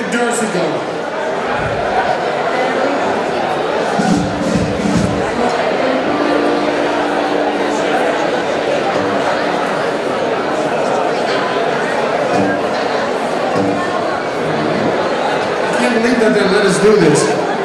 New Jersey go? I can't believe that they let us do this.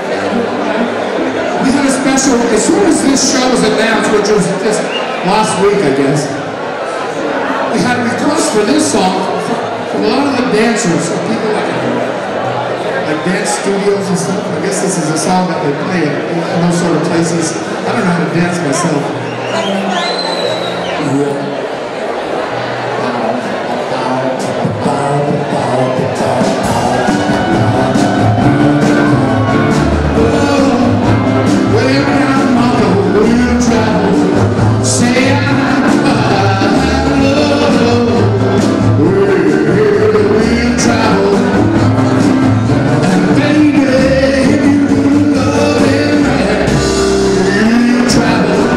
We had a special, as soon as this show was announced, which was just last week, I guess, we had requests for this song from a lot of the dancers, so people like dance studios and stuff. I guess this is a song that they play in those sort of places. I don't know how to dance myself.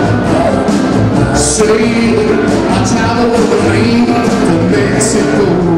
I travel with the rain to Mexico.